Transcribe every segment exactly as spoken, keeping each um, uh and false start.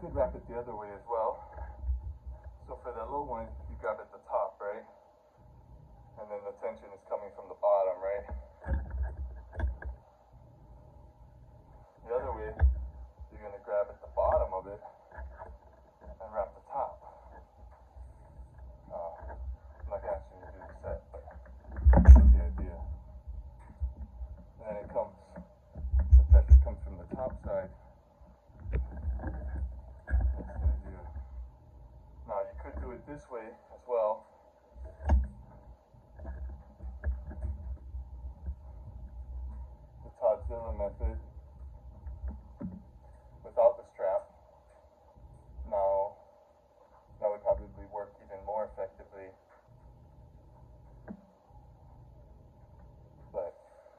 could wrap it the other way as well. So for the low one, you grab at the top, right? And then the tension is coming from the bottom, right? The other way, you're going to grab at the bottom of it and wrap the top. Uh, I'm not going to actually do the set, but that's the idea. And then it comes, the pressure comes from the top side. That's the idea. Now you could do it this way as well. The Toddzilla method without the strap. Now that would probably work even more effectively. But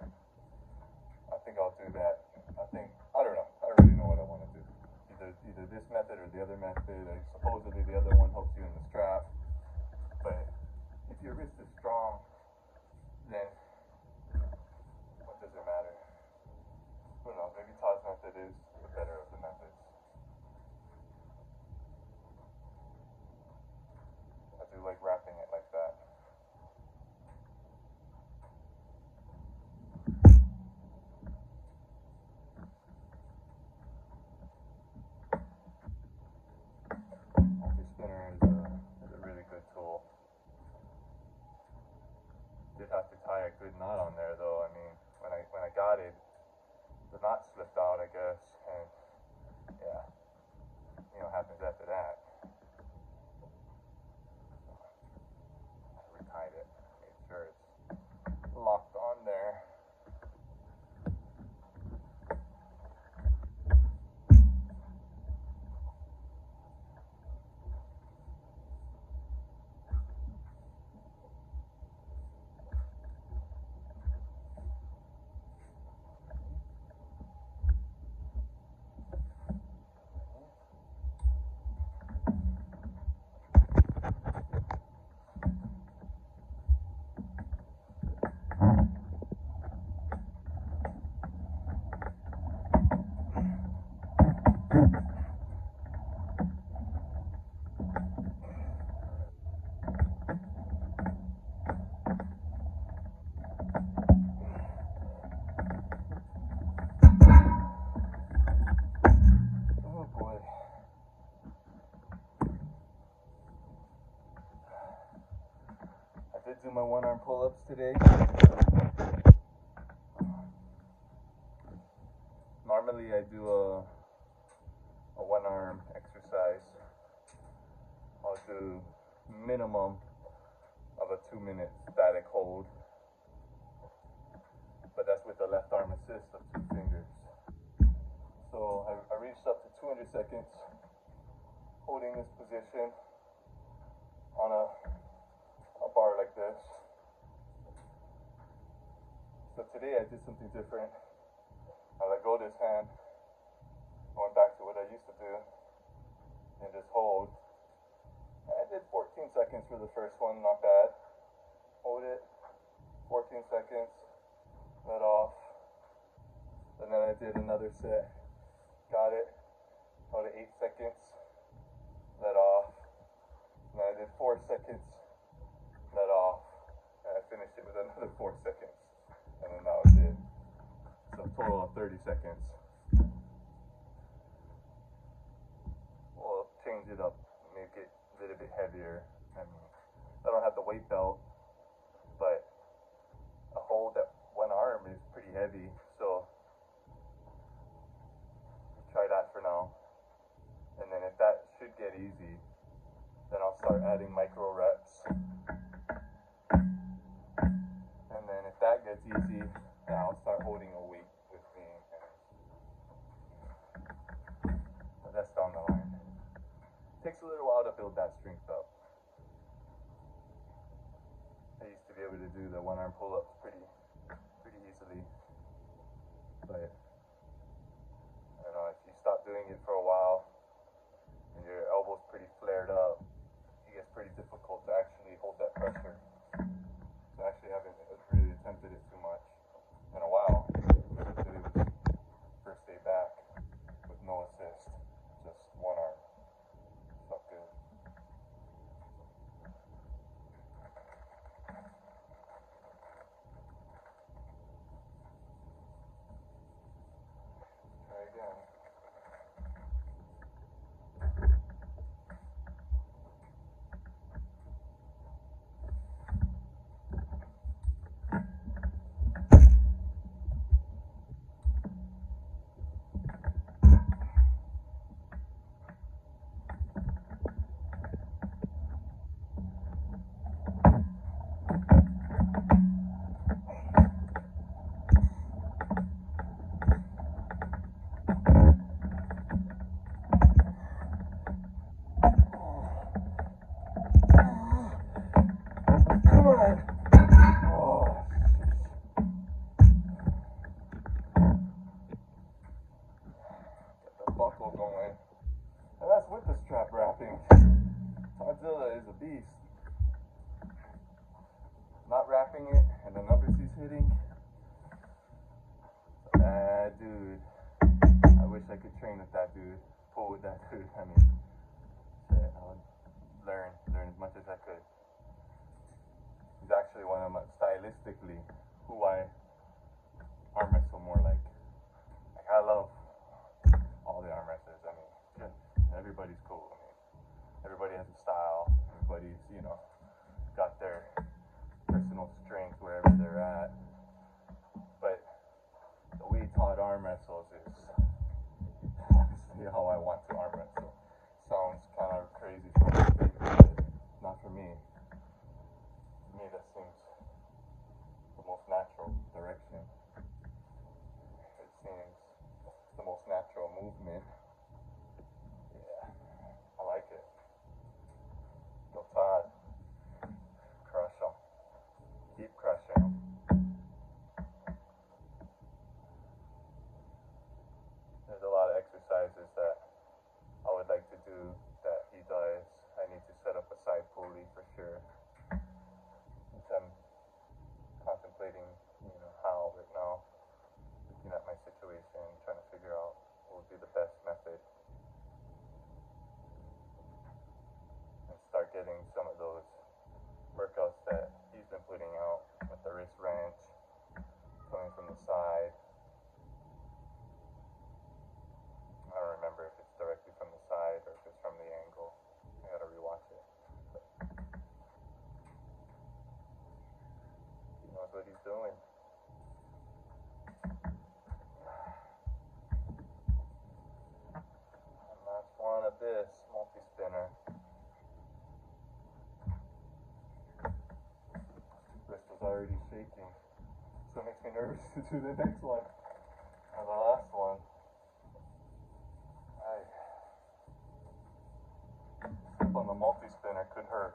I think I'll do that. I think, I don't know. I already know what I want to do. Either either this method or the other method. Or supposedly the other one helps you in the strap. But if your wrist is strong, then what does it matter? Who knows? Maybe Todd's method is the better of the methods. I do like wrapping it like that. Multi-spinner is a, is a really good tool. Did have to tie a good knot on there though. I mean, when I when I got it, the knot slipped out, I guess, and yeah, you know, happens after that. I retied it, made sure it's locked on there. Oh boy. I did do my one arm pull-ups today. Normally I do a, a one arm exercise. I'll do minimum of a two minute static hold. But that's with the left arm assist of two fingers. So I, I reached up to two hundred seconds holding this position on a, a bar like this. So today I did something different. I let go of this hand, going back to what I used to do, and just hold. I did fourteen seconds for the first one, not bad. Hold it, fourteen seconds, let off. And then I did another set. Got it, held it eight seconds, let off. And then I did four seconds, let off. And I finished it with another four seconds. And then that was it. So a total of thirty seconds. We'll change it up, make it a little bit heavier. I mean, I don't have the weight belt, but a hold at one arm is pretty heavy, so try that for now. And then if that should get easy, then I'll start adding micro reps. And then if that gets easy, then I'll start holding a weight with me. But that's down the line. It takes a little while to build that strength up. I used to be able to do the one arm pull-ups pretty pretty easily. But I don't know, if you stop doing it for a while and your elbow's pretty flared up, it gets pretty difficult to actually hold that pressure. So I actually haven't really attempted it too much in a while. Today was first day back with no assist, just one arm. buckle going. And that's with the strap wrapping. Toddzilla is a beast. Not wrapping it and the numbers he's hitting. Ah, dude. I wish I could train with that dude. Pull with that dude. I mean, shit, I would learn, learn as much as I could. He's actually one of my, stylistically, who I arm wrestle more like. Like, I love all the arm wrestlers. I mean, shit, everybody's cool. I mean, everybody has a style. Everybody's, you know, got their personal strength wherever they're at. But the way Todd arm wrestles is honestly how I want to arm wrestle. Sounds kind of crazy for me, but not for me. To me, that seems the most natural direction. It seems the most natural movement. Yeah, I like it. Go Todd. Crush them. Keep crushing them. There's a lot of exercises that I would like to do that he does. I need to set up a side pulley for sure. Which I'm contemplating, you know, how right now, looking at my situation, trying to figure out what would be the best method. And start getting some of those workouts that he's been putting out with the wrist wrench, coming from the side. I don't remember if it's directly from the side or if it's from the angle. I gotta rewatch it. But he knows what he's doing. And that's one of this multi-spinner. Wrist was already shaking, so it makes me nervous to do the next one. And the last one. I slip on the multi-spinner could hurt.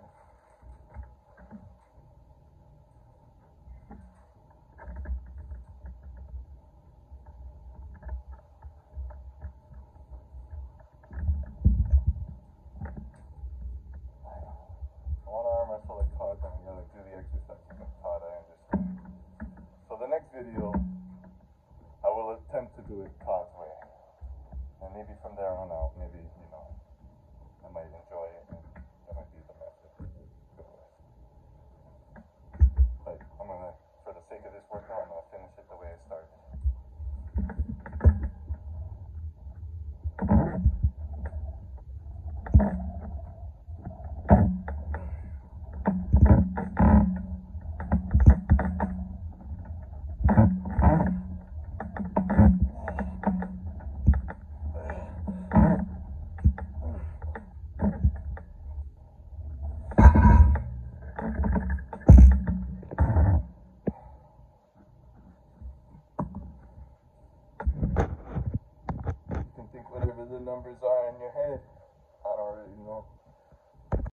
I want to arm wrestle like Todd, but I gotta do the exercises like Todd, I understand. So the next video, I will attempt to do it Todd's way. And maybe from there on out, maybe, you know, I might enjoy it and that might be the method to go with. But I'm gonna, for the sake of this workout, I'm gonna finish it the way I started. You can think whatever the numbers are in your head.